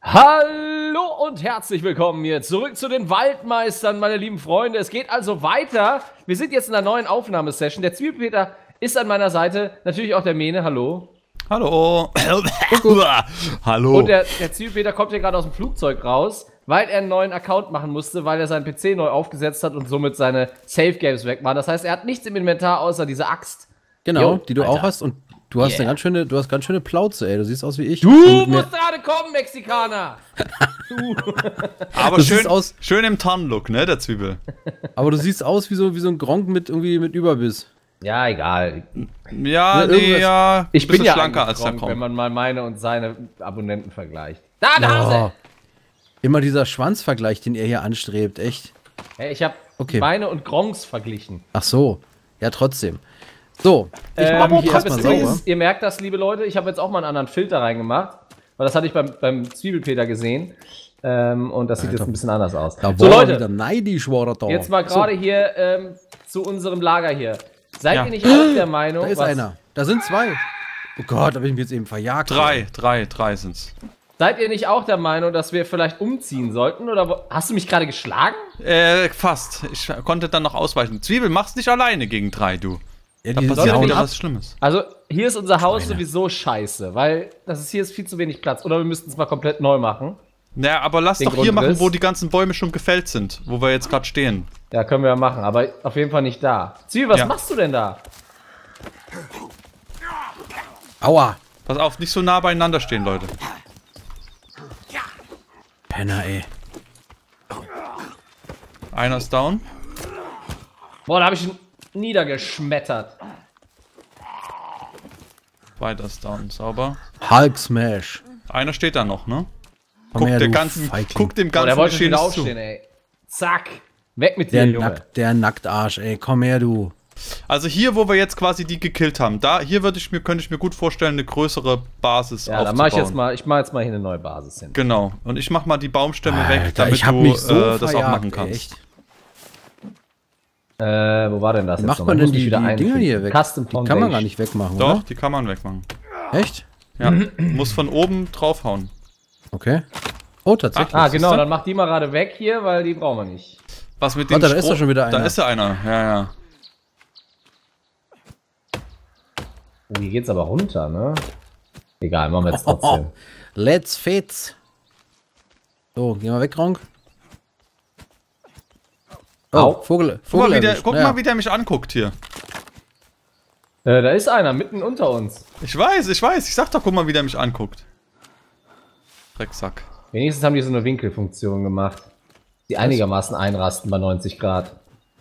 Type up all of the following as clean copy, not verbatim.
Hallo und herzlich willkommen hier zurück zu den Waldmeistern, meine lieben Freunde. Es geht also weiter. Wir sind jetzt in einer neuen Aufnahmesession. Der Zwiebelpeter ist an meiner Seite. Natürlich auch der Mene. Hallo. Hallo. Hallo. Und der Zwiebelpeter kommt hier gerade aus dem Flugzeug raus, weil er einen neuen Account machen musste, weil er seinen PC neu aufgesetzt hat und somit seine Save Games weg waren. Das heißt, er hat nichts im Inventar außer diese Axt. Genau, Jo, die du Alter. auch hast und du hast ganz schöne Plauze, ey. Du siehst aus wie ich. Du Und musst gerade kommen, Mexikaner! Aber Du schön, siehst aus- schön im Tarnlook, ne, der Zwiebel. aber du siehst aus wie so ein Gronk mit Überbiss. Ja, egal. Ja, Ja, nee, irgendwas- ja. Ich bisschen bin ja schlanker eigentlich als der Gronk, Kronk. wenn man mal meine und seine Abonnenten vergleicht. Da, Nase! Immer dieser Schwanzvergleich, den er hier anstrebt, echt. Hey, ich habe Okay. meine und Gronks verglichen. Ach so, ja trotzdem. So, ich mache mich ich hier hab erstmal jetzt sauber. ihr merkt das, liebe Leute, ich habe jetzt auch mal einen anderen Filter reingemacht, weil das hatte ich beim Zwiebelpeter gesehen. Und das sieht jetzt ein bisschen anders aus. Da So, war er Leute, wieder neidisch, war er da. jetzt mal gerade hier zu unserem Lager hier. Seid Ja. ihr nicht auch der Meinung, Da ist einer. Da sind zwei. Oh Gott, da bin ich mich jetzt eben verjagt. Drei sind's. Seid ihr nicht auch der Meinung, dass wir vielleicht umziehen sollten? Oder hast du mich gerade geschlagen? Fast. Ich konnte dann noch ausweichen. Zwiebel, mach's nicht alleine gegen 3, du. Ja, Da die passiert Sollen wir wieder nicht was Schlimmes. Also, hier ist unser Haus sowieso scheiße, weil hier ist viel zu wenig Platz. Oder wir müssten es mal komplett neu machen. Naja, aber lass Den doch hier machen, Grundriss. wo die ganzen Bäume schon gefällt sind. Wo wir jetzt gerade stehen. Ja, können wir ja machen, aber auf jeden Fall nicht da. Zwiebel, was Ja. machst du denn da? Aua. Pass auf, nicht so nah beieinander stehen, Leute. Penner, ey. Einer ist down. Boah, da habe ich ihn niedergeschmettert. Weiter ist down. Sauber. Hulk Smash. Einer steht da noch, ne? Komm her, du Guck dem Boah, ganzen der wollte schon Geschehen wieder zu. aufstehen, ey. Zack. Weg mit dir, Junge. Der Nacktarsch, ey. Komm her, du. Also hier, wo wir jetzt quasi die gekillt haben, hier könnte ich mir gut vorstellen, eine größere Basis Ja, dann aufzubauen. mache ich jetzt mal hier eine neue Basis hin. Genau. Und ich mach mal die Baumstämme weg, Alter, damit ich hab du mich so das auch verjagt, machen kannst. echt. Wo war denn das jetzt Macht nochmal? man Ich muss denn mich die wieder Dinger einfinden. hier weg? Custom Die kann man Foundation. gar nicht wegmachen, Doch, oder? die kann man wegmachen. Echt? Ja. Muss von oben draufhauen. Okay. Oh, tatsächlich. Ah, genau, Siehste? dann mach die mal gerade weg hier, weil die brauchen wir nicht. Was mit dem Warte, da ist doch schon wieder Da einer. ist ja einer. Ja, ja. Oh, hier geht's aber runter, ne? Egal, machen wir jetzt trotzdem. Let's fits. So, geh mal weg, Gronk. Oh, Au. Vogel Guck mal, erwischt. guck Ja. mal, wie der mich anguckt hier. Da ist einer, mitten unter uns. Ich weiß. Ich sag doch, guck mal, wie der mich anguckt. Drecksack. Wenigstens haben die so eine Winkelfunktion gemacht, die einigermaßen einrasten bei 90 Grad.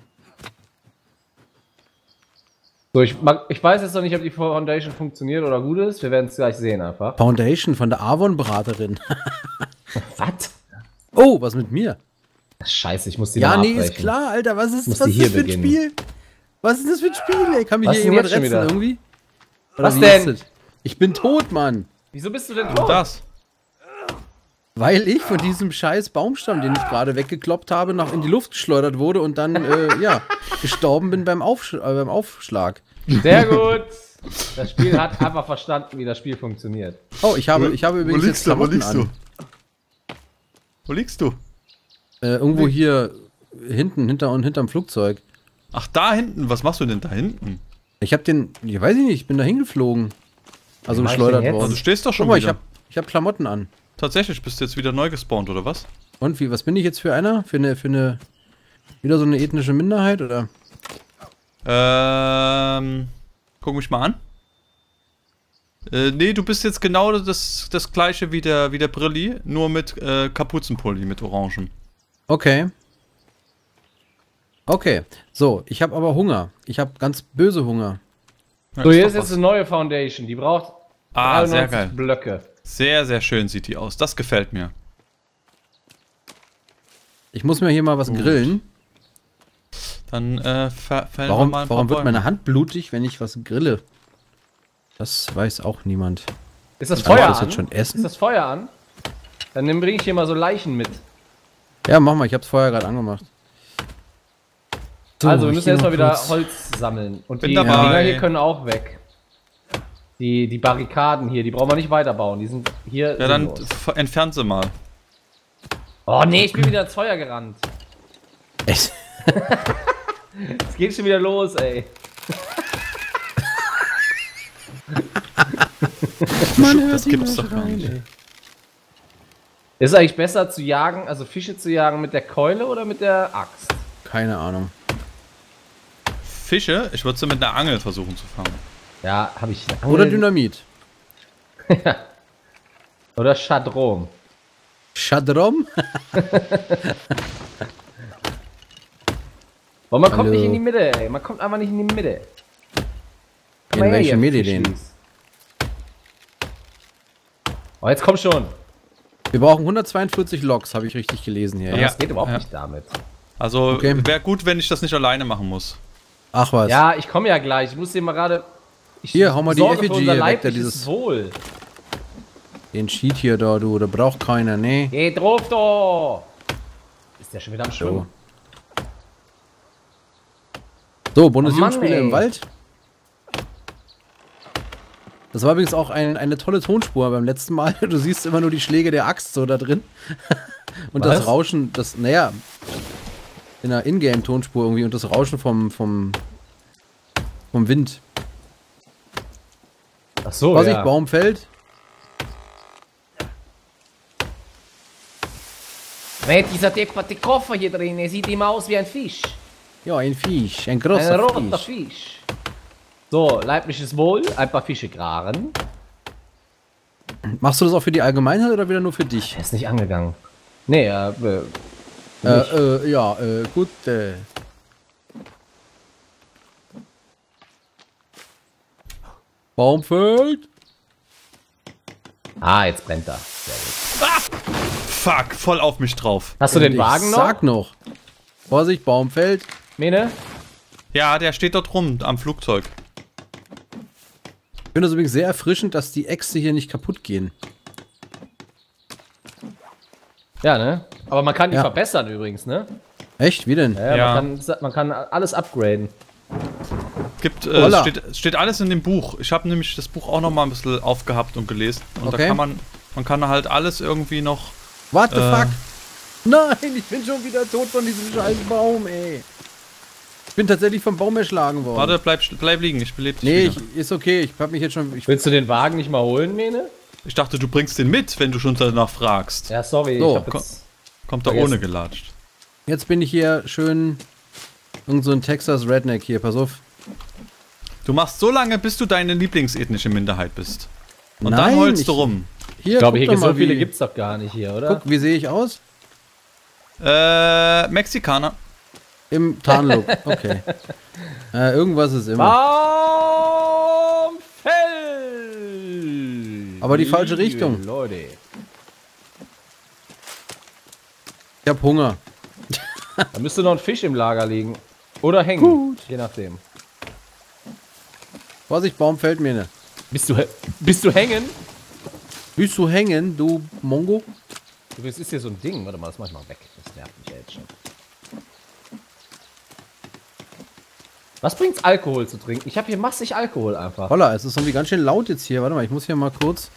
So, ich weiß jetzt noch nicht, ob die Foundation funktioniert oder gut ist. Wir werden es gleich sehen einfach. Foundation von der Avon-Beraterin. Was? Oh, was mit mir? Scheiße, ich muss die Ja, mal nee, abbrechen. ist klar, Alter. Was ist Muss das die hier für ein beginnen. Spiel? Was ist das für ein Spiel, ey? Kann mich Was hier denn jemand jetzt schon retten wieder? irgendwie? Oder Was wie denn? ist das? Ich bin tot, Mann. Wieso bist du denn tot? Das. Weil ich von diesem scheiß Baumstamm, den ich gerade weggekloppt habe, noch in die Luft geschleudert wurde und dann, ja, gestorben bin beim Aufschlag. Sehr gut. Das Spiel hat einfach verstanden, wie das Spiel funktioniert. Oh, ich habe übrigens jetzt Klamotten an. Wo liegst du? Irgendwo hier hinterm Flugzeug. Ach, da hinten. Was machst du denn da hinten? Ich weiß ich nicht, ich bin da hingeflogen. Also Was mach ich geschleudert denn jetzt? Du worden. stehst doch schon Guck mal, wieder. ich hab Klamotten an. Tatsächlich, bist du jetzt wieder neu gespawnt, oder was? Und was bin ich jetzt für einer? Wieder so eine ethnische Minderheit, oder? Guck mich mal an. Nee, du bist jetzt genau das gleiche wie der Brilli, nur mit Kapuzenpulli, mit Orangen. Okay. Okay. So, ich habe aber Hunger. Ich habe ganz böse Hunger. Ja, So, ist hier doch ist jetzt was. eine neue Foundation. Die braucht Sehr geil. Blöcke. Sehr, sehr schön sieht die aus. Das gefällt mir. Ich muss mir hier mal was grillen. Dann fällen wir Warum, mal ein paar warum wird Bäume. meine Hand blutig, wenn ich was grille? Das weiß auch niemand. Ist das Kann ich Feuer das an? jetzt schon Ist essen? das Feuer an? Dann bringe ich hier mal so Leichen mit. Ja, mach mal. Ich hab's vorher gerade angemacht. So, Also, wir ich müssen geh erstmal mal wieder kurz- Holz sammeln. Und Bin die dabei. Dinger hier können auch weg. Die Barrikaden hier, die brauchen wir nicht weiterbauen. Die sind hier. Ja, dann sinnlos. entfernt sie mal. Oh nee, ich bin wieder ins Feuer gerannt. Echt? Es geht schon wieder los, ey. Das gibt's doch gar nicht. Ist es eigentlich besser zu jagen, also Fische zu jagen mit der Keule oder mit der Axt? Keine Ahnung. Fische? Ich würde sie mit einer Angel versuchen zu fangen. Ja, habe ich. Oder Dynamit. Oder Chadrom. Chadrom? Aber man kommt Hallo. nicht in die Mitte, ey. Man kommt einfach nicht in die Mitte. Komm In mal her, welche ihr Mitte denn? Fischlis. Oh, jetzt komm schon. Wir brauchen 142 Loks, habe ich richtig gelesen hier. Aber Ja. das geht überhaupt ja. nicht damit. Also Okay. wäre gut, wenn ich das nicht alleine machen muss. Ach was. Ja, ich komme ja gleich. Ich muss dir mal gerade. Ich Hier, hau mal die sorge für Effigie unser hier weg, leibliches da dieses- Wohl. Den Cheat hier da, du, da braucht keiner, nee. Geh drauf, da! Ist der schon wieder am Schwimmen? So, Bundesjugendspiele Mann, ey. im Wald. Das war übrigens auch eine tolle Tonspur beim letzten Mal. Du siehst immer nur die Schläge der Axt so da drin. Und Was? das Rauschen, naja, in einer Ingame-Tonspur irgendwie und das Rauschen vom Wind. Ach so, Vorsicht, ja. Baum fällt. Wer dieser depperte Koffer hier drin? Er sieht immer aus wie ein Fisch. Ja, ein Fisch, ein Ein großer roter Fisch. Fisch. So, leibliches Wohl, ein paar Fische graben. Machst du das auch für die Allgemeinheit oder wieder nur für dich? Er ist nicht angegangen. Nee, Gut. Baum fällt. jetzt brennt er. Sehr gut. Fuck, voll auf mich drauf. Hast du den Wagen noch? Sag noch. Vorsicht, Baum fällt. Mene? Ja, der steht dort rum am Flugzeug. Ich finde das übrigens sehr erfrischend, dass die Äxte hier nicht kaputt gehen. Ja, ne? Aber man kann die Ja. verbessern übrigens, ne? Echt? Wie denn? Ja, Ja. Man kann alles upgraden. Holla. Steht alles in dem Buch. Ich habe nämlich das Buch auch noch mal ein bisschen aufgehabt und gelesen. Und Okay. da kann man kann halt alles irgendwie noch. What the fuck? Nein, ich bin schon wieder tot von diesem scheiß Baum, ey. Ich bin tatsächlich vom Baum erschlagen worden. Warte, bleib liegen, ich belebe dich Nee, wieder. ist okay. Ich hab mich jetzt schon. Willst du den Wagen nicht mal holen, Mene? Ich dachte, du bringst den mit, wenn du schon danach fragst. Ja, sorry. So, ich hab jetzt Kommt da vergessen. ohne gelatscht. Jetzt bin ich hier schön. Irgend so ein Texas Redneck hier, pass auf. Du machst so lange, bis du deine lieblingsethnische Minderheit bist. Und Nein, dann heulst ich- du rum. Hier, Ich glaube, guck hier doch so mal, viele wie- gibt's doch gar nicht hier, oder? Guck, wie sehe ich aus? Mexikaner. Im Tarnlook. Okay. Irgendwas ist immer. Baumfell! Aber die falsche Richtung. Leute. Ich hab Hunger. Da müsste noch ein Fisch im Lager liegen. Oder hängen. Gut. Je nachdem. Vorsicht, Baum fällt mir ne. Bist du hängen? Willst du hängen, du Mongo? Übrigens ist hier so ein Ding. Warte mal, das mach ich mal weg. Das nervt mich ja jetzt schon. Was bringt's Alkohol zu trinken? Ich habe hier massig Alkohol einfach. Holla, es ist irgendwie ganz schön laut jetzt hier. Warte mal, ich muss hier mal kurz.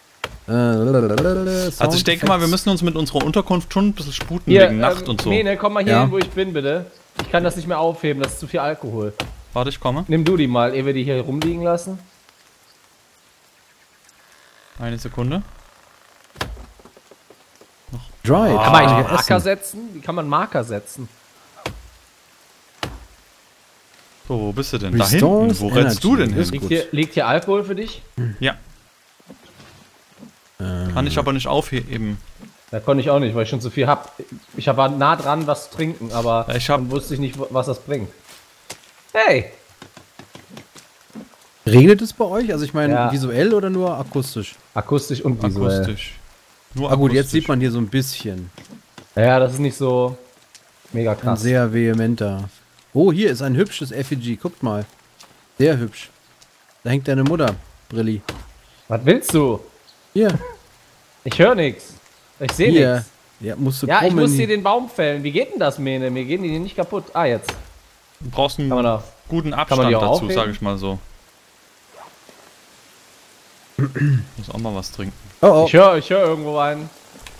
Also ich denke mal, wir müssen uns mit unserer Unterkunft schon ein bisschen sputen Hier, wegen Nacht und so. Mene, komm mal hier Ja. hin, wo ich bin, bitte. Ich kann das nicht mehr aufheben, das ist zu viel Alkohol. Warte, ich komme. Nimm du die mal, ehe wir die hier rumliegen lassen. Eine Sekunde. Dry. Kann man eigentlich Essen. Marker setzen? Wie kann man Marker setzen? So, wo bist du denn? Da Restores hinten. Wo rennst du denn Energy. hin? Liegt hier Alkohol für dich? Ja. Kann ich aber nicht aufheben. Da konnte ich auch nicht, weil ich schon zu viel hab. Ich war nah dran, was zu trinken, aber Ja, ich hab- dann wusste ich nicht, was das bringt. Hey! Regnet es bei euch? Also ich meine, Ja. visuell oder nur akustisch? Akustisch und visuell. Akustisch. Nur Ah gut, jetzt akustisch. sieht man hier so ein bisschen. Ja, das ist nicht so mega Ein krass. sehr vehementer. Oh, hier ist ein hübsches Effigie. Guckt mal. Sehr hübsch. Da hängt deine Mutter, Brilli. Was willst du? Hier. Ich höre nichts. Ich sehe Hier. nichts. Ja, musst du Ja, ich kommen. muss hier den Baum fällen. Wie geht denn das, Mene? Mir gehen die nicht kaputt. Ah, jetzt. Du brauchst einen Kann man da. guten man Abstand die auch dazu, aufheben? sage ich mal so. Muss auch mal was trinken. Oh, Ich höre irgendwo einen.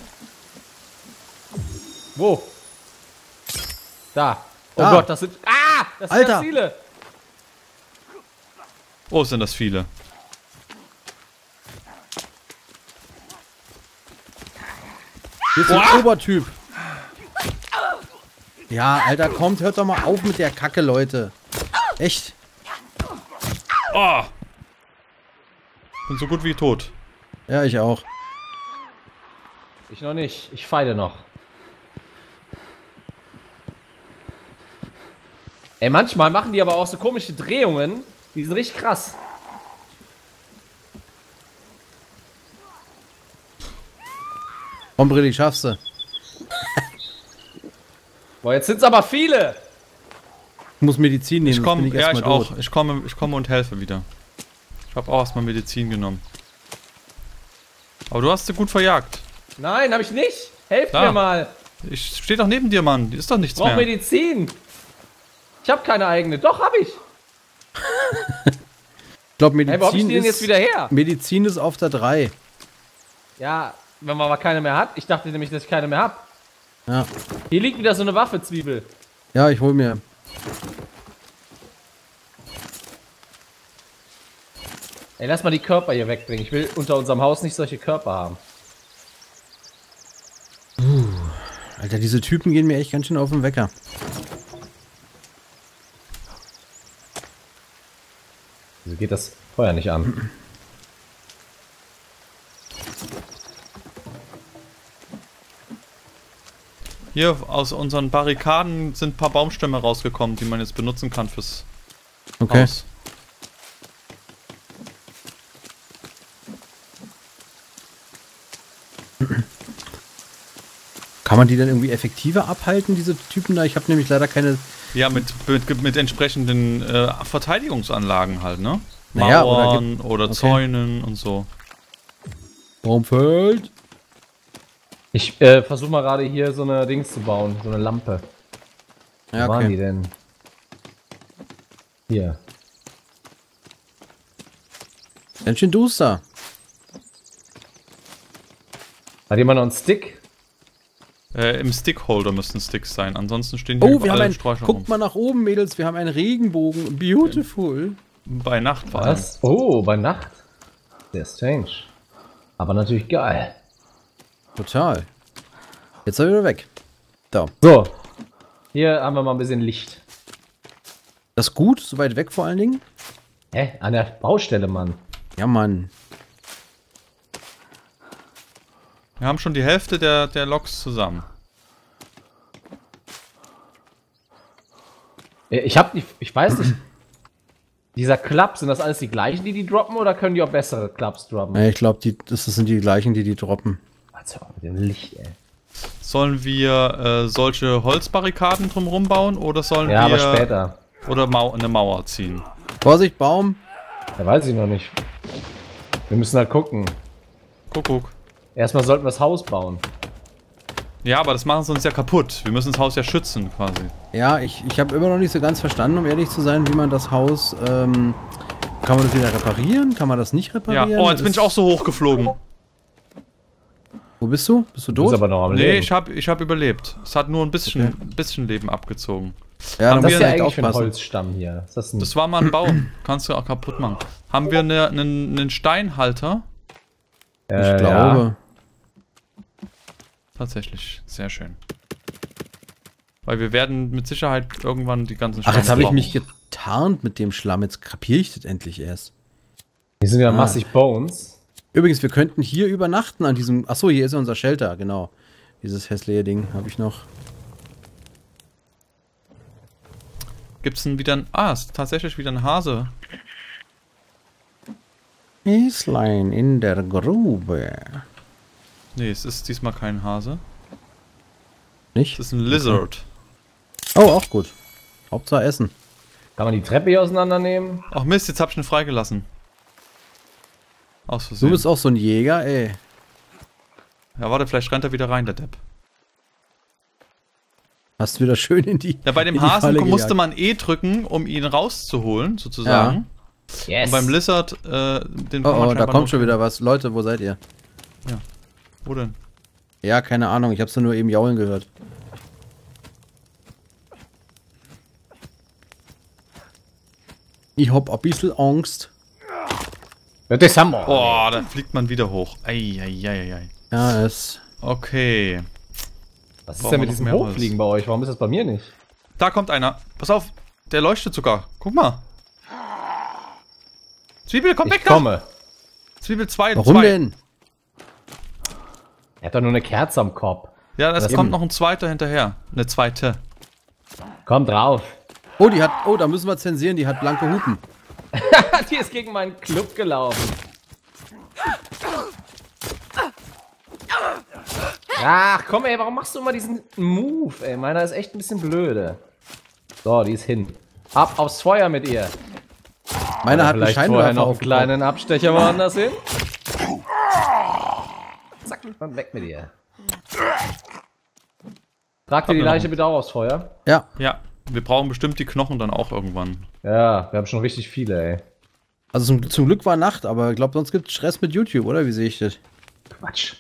Wo? Da. Oh Da. Gott, das sind. Ah! Das sind Alter. ganz viele. Oh, sind das viele. Hier ist ein Obertyp. Ja, Alter, kommt, hört doch mal auf mit der Kacke, Leute. Echt? Oh! Bin so gut wie tot. Ja, ich auch. Ich noch nicht. Ich feile noch. Ey, manchmal machen die aber auch so komische Drehungen. Die sind richtig krass. Komm, Brilli, schaffst du. Boah, jetzt sind's aber viele. Ich muss Medizin nehmen, Ich sonst komme, bin ja, ich erstmal tot. auch. Ich komme und helfe wieder. Ich habe auch erstmal Medizin genommen. Aber du hast sie gut verjagt. Nein, hab ich nicht. Helft Da. mir mal. Ich stehe doch neben dir, Mann. Die ist doch nichts Ich brauch mehr. Medizin. Ich hab keine eigene. Doch, hab ich. Ich glaube, Hey, wo hab ich Medizin die denn jetzt ist, wieder her? Medizin ist auf der 3. Ja, wenn man aber keine mehr hat. Ich dachte nämlich, dass ich keine mehr hab. Ja. Hier liegt wieder so eine Waffe, Zwiebel. Ja, ich hol mir. Ey, lass mal die Körper hier wegbringen. Ich will unter unserem Haus nicht solche Körper haben. Alter, diese Typen gehen mir echt ganz schön auf den Wecker. Wieso geht das Feuer nicht an? Hier aus unseren Barrikaden sind ein paar Baumstämme rausgekommen, die man jetzt benutzen kann fürs Okay. Haus. Kann man die dann irgendwie effektiver abhalten, diese Typen da? Ich habe nämlich leider keine... Ja, mit entsprechenden Verteidigungsanlagen halt, ne? Naja, Mauern oder okay. Zäunen und so. Baumfeld. Ich versuche mal gerade hier so eine Dings zu bauen. So eine Lampe. Ja, Wo waren die okay. denn? Hier. Ganz schön duster. Hat jemand noch einen Stick? Im Stickholder müssten Sticks sein, ansonsten stehen hier Oh, wir haben überall einen... Sträucher rum. Guckt mal nach oben, Mädels. Wir haben einen Regenbogen. Beautiful. Bei Nacht vor allem. Was? Oh, bei Nacht. Sehr strange. Aber natürlich geil. Total. Jetzt ist er wieder weg. Da. So. Hier haben wir mal ein bisschen Licht. Das ist gut, so weit weg vor allen Dingen. Hä? An der Baustelle, Mann. Ja, Mann. Wir haben schon die Hälfte der Loks zusammen. Ich weiß nicht. Dieser Club, sind das alles die gleichen, die droppen, oder können die auch bessere Clubs droppen? Ja, ich glaube, das sind die gleichen, die droppen. Also mit dem Licht, ey. Sollen wir solche Holzbarrikaden drumherum bauen oder sollen Ja, wir aber später. oder eine Mauer ziehen? Vorsicht, Baum. Ja, weiß ich noch nicht. Wir müssen halt gucken. Guck. Erstmal sollten wir das Haus bauen. Ja, aber das machen sie uns ja kaputt. Wir müssen das Haus ja schützen quasi. Ja, ich habe immer noch nicht so ganz verstanden, um ehrlich zu sein, wie man das Haus, kann man das wieder reparieren? Kann man das nicht Ja, reparieren? oh, jetzt bin ich auch so hochgeflogen. Wo bist du? Bist du Du bist tot? aber noch am Nee, Leben. ich hab überlebt. Es hat nur ein bisschen Leben abgezogen. Ja, Haben dann Was musst ist du ja echt eigentlich für ein aufpassen. Holzstamm hier? Ist das ein Das war mal ein Baum. Kannst du auch kaputt machen. Haben wir einen Steinhalter? Ich glaube. Tatsächlich. Sehr schön. Weil wir werden mit Sicherheit irgendwann die ganzen Ach, jetzt habe ich brauchen. mich getarnt mit dem Schlamm. Jetzt kapiere ich das endlich erst. Hier sind ja massig Bones. Übrigens, wir könnten hier übernachten an diesem... Achso, hier ist ja unser Shelter, genau. Dieses hässliche Ding habe ich noch. Gibt's denn wieder ein... Ah, es ist tatsächlich wieder ein Hase. Häslein in der Grube. Nee, es ist diesmal kein Hase. Nicht? Es ist ein Lizard. Oh, auch gut. Hauptsache Essen. Kann man die Treppe hier auseinandernehmen? Ach Mist, jetzt hab ich ihn freigelassen. Aus Du Versehen. bist auch so ein Jäger, ey. Ja, warte, vielleicht rennt er wieder rein, der Depp. Hast wieder schön in die. Ja, bei dem in die Hasen Falle musste gejagt. man E drücken, um ihn rauszuholen, sozusagen. Yes. Und beim Lizard, den kann man Oh, da scheinbar kommt nur schon wieder was. Leute, wo seid ihr? Wo denn? Ja, keine Ahnung. Ich hab's nur eben jaulen gehört. Ich hab ein bisschen Angst. Das haben wir. Boah, da fliegt man wieder hoch. Eieieiei. Ja, es... Okay. Was ist Brauchen denn wir mit noch diesem mehr Holz? Hochfliegen bei euch? Warum ist das bei mir nicht? Da kommt einer. Pass auf, der leuchtet sogar. Guck mal. Zwiebel, komm weg Ich da! komme. Zwiebel 2. Warum denn? Er hat doch nur eine Kerze am Kopf. Ja, es Das kommt eben. noch ein zweiter hinterher. Eine zweite. Komm drauf. Oh, die hat... Oh, da müssen wir zensieren. Die hat blanke Hupen. Die ist gegen meinen Club gelaufen. Ach komm ey, warum machst du immer diesen Move, ey? Meiner ist echt ein bisschen blöde. So, die ist hin. Ab aufs Feuer mit ihr. Meiner hat einen Vielleicht vorher Scheinwerfer noch einen aufgebaut. kleinen Abstecher woanders hin. Zack, und weg mit ihr. Trag dir die Leiche bitte auch aufs Feuer. Ja, Ja, wir brauchen bestimmt die Knochen dann auch irgendwann. Ja, wir haben schon richtig viele, ey. also zum Glück war Nacht, aber ich glaube, sonst gibt es Stress mit YouTube, oder? Wie sehe ich das? Quatsch.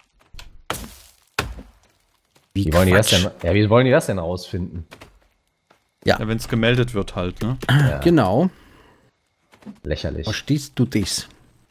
Wie wollen die das denn? Ja, wie wollen die das denn rausfinden? Ja, wenn es gemeldet wird halt, ne? Ja, Genau. lächerlich. Verstehst du das?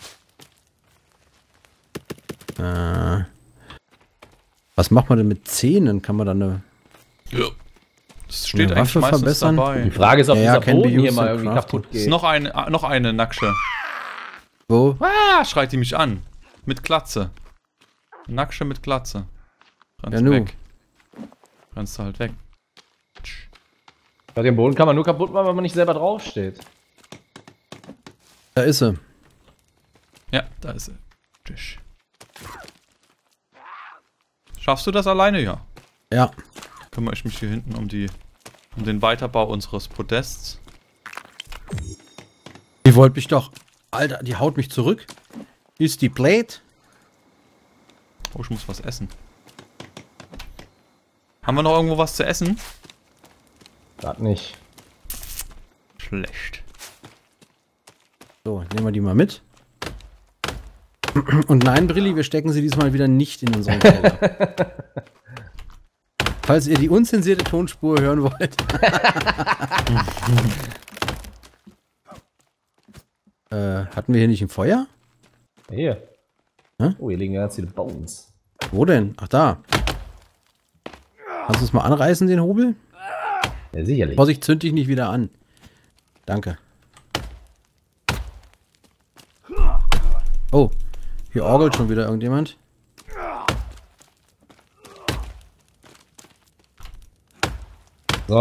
Was macht man denn mit Zähnen? Kann man da eine... Ja. Das steht Eine eigentlich Waffe meistens verbessern? dabei. Die Frage ist, ob Ja, dieser can be Boden hier used mal and irgendwie crafted. kaputt Ist geht. noch eine Nacksche. Wo? Ah, schreit die mich an. Mit Glatze. Nacksche mit Glatze. Rennst Ja, nu. weg. Rennst du halt weg. Ja, den Boden kann man nur kaputt machen, wenn man nicht selber draufsteht. Da ist sie. Ja, da ist sie. Tschüss. Schaffst du das alleine? Ja. Ja. Kümmere ich mich hier hinten um den Weiterbau unseres Podests. Die wollte mich doch... Alter, die haut mich zurück. Ist die Plate? Oh, ich muss was essen. Haben wir noch irgendwo was zu essen? Gerade nicht. Schlecht. So, nehmen wir die mal mit. Und nein, Brilli, wir stecken sie diesmal wieder nicht in unseren Keller. Falls ihr die unzensierte Tonspur hören wollt. Hatten wir hier nicht ein Feuer? Hier. Hä? Oh, hier liegen ganz viele Bones. Wo denn? Ach, da. Kannst du es mal anreißen, den Hobel? Ja, sicherlich. Vorsicht, zünd dich nicht wieder an. Danke. Oh, hier orgelt schon wieder irgendjemand. So.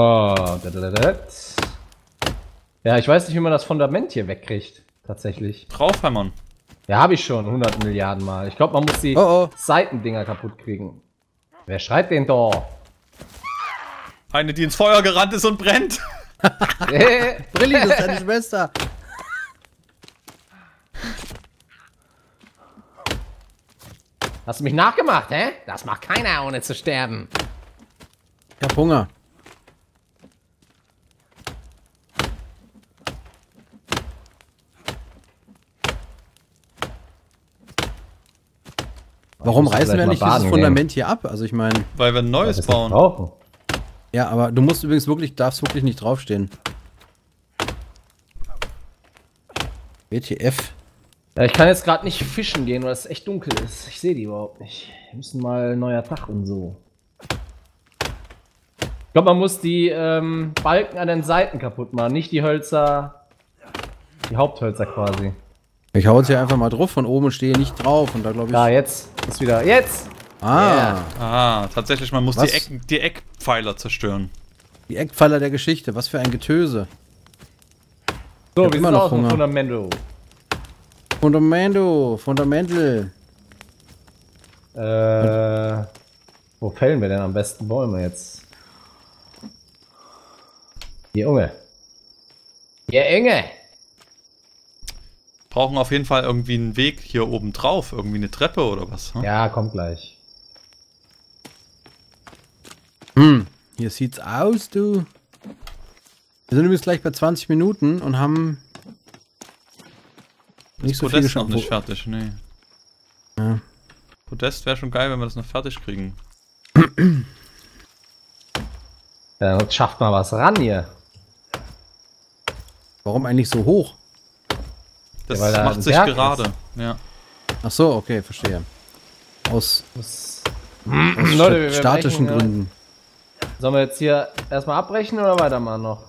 Ja, ich weiß nicht, wie man das Fundament hier wegkriegt. Tatsächlich. Draufhämmern. Ja, habe ich schon 100 Milliarden Mal. Ich glaube, man muss die Oh, oh. Seitendinger kaputt kriegen. Wer schreibt den da? Eine, die ins Feuer gerannt ist und brennt. Brilli, das ist deine Schwester. Hast du mich nachgemacht, hä? Das macht keiner, ohne zu sterben. Ich hab Hunger. Warum muss reißen vielleicht wir mal nicht dieses baden Fundament hier ab? Also ich meine, Weil wir ein neues Das bauen. brauchen. ja, aber du musst übrigens wirklich, darfst wirklich nicht draufstehen. WTF. Ja, ich kann jetzt gerade nicht fischen gehen, weil es echt dunkel ist. Ich sehe die überhaupt nicht. Wir müssen mal neuer Tag und so. Ich glaube, man muss die Balken an den Seiten kaputt machen, nicht die Hölzer, die Haupthölzer quasi. Ich hau jetzt hier einfach mal drauf von oben und stehe nicht drauf. Und da glaube ich. Da, jetzt ist wieder. Jetzt! Ah, Ah, tatsächlich, man muss Was? die Eckpfeiler zerstören. die Eckpfeiler der Geschichte. Was für ein Getöse. So, hab wir immer sind noch aus dem Hunger. Fundamento. Fundamental. Wo fällen wir denn am besten Bäume jetzt? Hier, Junge. Hier, Junge! Brauchen auf jeden Fall irgendwie einen Weg hier oben drauf. Irgendwie eine Treppe oder was. Hm? Ja, kommt gleich. Hier sieht's aus, du. Wir sind übrigens gleich bei 20 Minuten und haben nicht so viel Podest noch geschafft. nicht fertig, nee. Ja. Podest wäre schon geil, wenn wir das noch fertig kriegen. Ja, dann schafft mal was ran hier. Warum eigentlich so hoch? Das Ja, weil da ein macht sich Berg gerade. Ja. Ach so, okay, verstehe. Aus Leute, wir statischen brechen, Gründen. Sollen wir jetzt hier erstmal abbrechen oder weitermachen noch?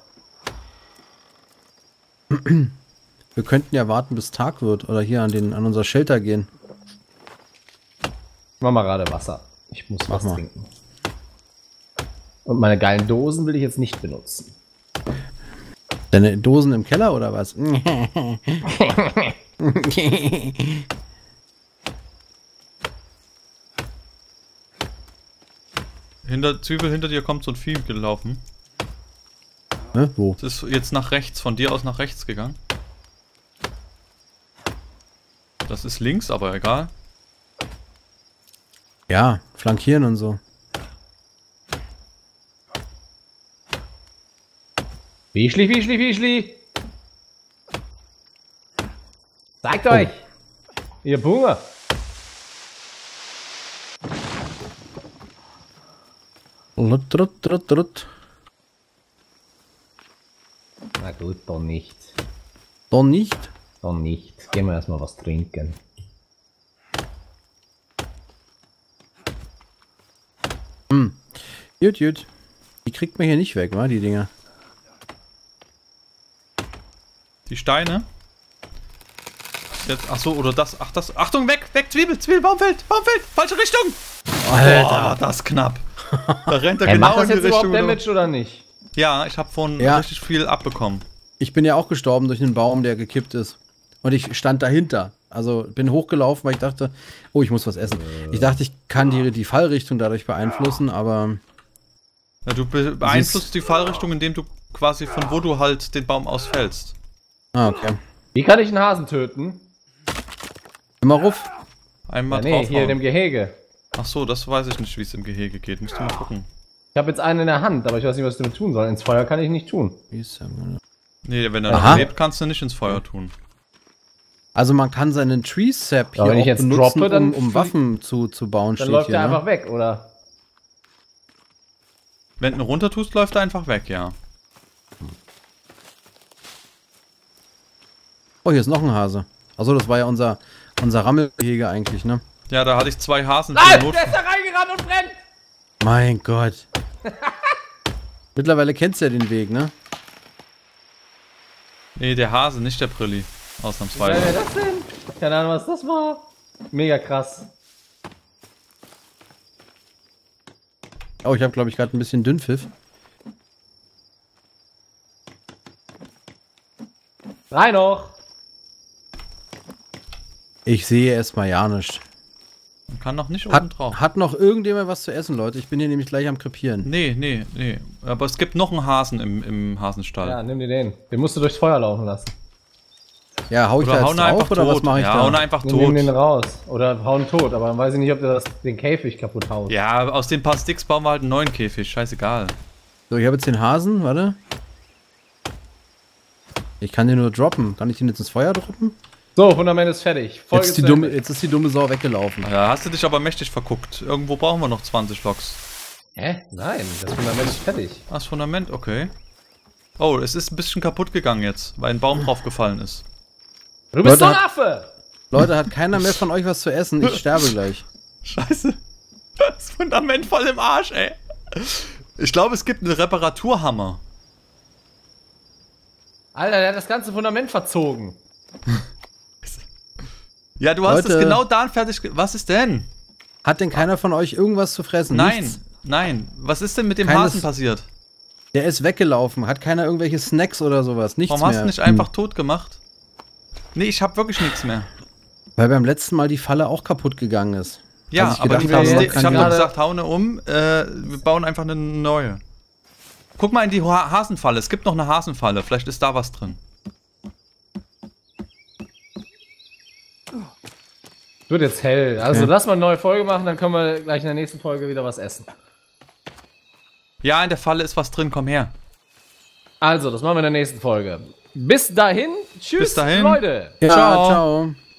Wir könnten ja warten, bis Tag wird oder hier an unser Shelter gehen. Ich mach mal gerade Wasser. Ich muss Mach was mal. trinken. Und meine geilen Dosen will ich jetzt nicht benutzen. Deine Dosen im Keller oder was? Zwiebel, hinter dir kommt so ein Vieh gelaufen. Wo? Das ist jetzt nach rechts, von dir aus nach rechts gegangen. Das ist links, aber egal. Ja, flankieren und so. Wischli, Wischli, Wischli! Zeigt euch! Ihr Bunge! Rut. Na gut, dann nicht. Doch nicht. Dann nicht. Gehen wir erstmal was trinken. Gut. Die kriegt man hier nicht weg, wa, die Dinger. Die Steine. Jetzt, ach so, oder das. Ach, das. Achtung, weg! Zwiebel, Baumfeld! Falsche Richtung! Boah, das ist knapp. Da rennt er Hey, genau macht das in die jetzt überhaupt Richtung. Damage oder nicht? Ja, ich habe vorhin Ja. richtig viel abbekommen. Ich bin ja auch gestorben durch einen Baum, der gekippt ist. Und ich stand dahinter. Also bin hochgelaufen, weil ich dachte, oh, ich muss was essen. Ich dachte, ich kann die Fallrichtung dadurch beeinflussen, aber Ja, du beeinflusst die Fallrichtung, indem du quasi von wo du halt den Baum ausfällst. okay. Wie kann ich einen Hasen töten? Immer ruf. Einmal Ja, nee, hier in dem draufhauen. Gehege. Ach so, das weiß ich nicht, wie es im Gehege geht. Müsst ihr mal gucken. Ich habe jetzt einen in der Hand, aber ich weiß nicht, was ich damit tun soll. Ins Feuer kann ich nicht tun. Nee, wenn er Aha. noch lebt, kannst du nicht ins Feuer tun. Also man kann seinen Tree Sap Ja, hier wenn ich auch jetzt benutzen, droppe, dann um Waffen zu bauen, Dann steht läuft hier. er Ne? einfach weg, oder? Wenn du runter tust, läuft er einfach weg, ja. Oh, hier ist noch ein Hase. Achso, das war ja unser Rammelgehege eigentlich, ne? Ja, da hatte ich 2 Hasen Nein, zur Not. der ist da reingerannt und brennt! Mein Gott. Mittlerweile kennst du ja den Weg, ne? Nee, der Hase, nicht der Brilli. Wer Ausnahmsweise. ist das denn? Keine Ahnung, was das war. Mega krass. Oh, ich habe, glaube ich, gerade ein bisschen Dünnpfiff. Rein noch! Ich sehe erstmal ja nicht. Man kann noch nicht oben drauf. Hat noch irgendjemand was zu essen, Leute? Ich bin hier nämlich gleich am Krepieren. Nee. Aber es gibt noch einen Hasen im Hasenstall. Ja, nimm dir den. Den musst du durchs Feuer laufen lassen. Ja, hau ich Oder da hauen jetzt einfach drauf oder tot. was mache ich ja, da? hauen einfach Nimm tot. den raus. Oder hauen tot, aber dann weiß ich nicht, ob der den Käfig kaputt haut. Ja, aus den paar Sticks bauen wir halt einen neuen Käfig. Scheißegal. So, ich habe jetzt den Hasen, warte. Ich kann den nur droppen. Kann ich den jetzt ins Feuer droppen? So, Fundament ist fertig. Folge Jetzt, zu Ende. jetzt ist die dumme Sau weggelaufen. Ja, hast du dich aber mächtig verguckt. Irgendwo brauchen wir noch 20 Loks. Hä? Nein, das Fundament ist fertig. Ah, das Fundament, okay. Oh, es ist ein bisschen kaputt gegangen jetzt, weil ein Baum draufgefallen ist. Du bist Leute, doch ein Affe! Leute, hat keiner mehr von euch was zu essen? Ich sterbe gleich. Scheiße. Das Fundament voll im Arsch, ey. Ich glaube, es gibt einen Reparaturhammer. Alter, der hat das ganze Fundament verzogen. Ja, du hast Leute. es genau da fertig. Was ist denn? Hat denn keiner von euch irgendwas zu fressen? Nein, Nichts? nein. Was ist denn mit dem Keines- Hasen passiert? Der ist weggelaufen. Hat keiner irgendwelche Snacks oder sowas? Nichts Warum hast mehr. du nicht einfach tot gemacht? Nee, ich hab wirklich nichts mehr. Weil beim letzten Mal die Falle auch kaputt gegangen ist. Ja, Als ich aber gedacht habe, man ich kann habe die- doch gesagt, hau ne um, wir bauen einfach eine neue. Guck mal in die Hasenfalle, es gibt noch eine Hasenfalle, vielleicht ist da was drin. Wird jetzt hell. Also Ja. lass mal eine neue Folge machen, dann können wir gleich in der nächsten Folge wieder was essen. Ja, in der Falle ist was drin, komm her. Also, das machen wir in der nächsten Folge. Bis dahin. Tschüss, Bis dahin. Leute. Ja, Ciao. ciao.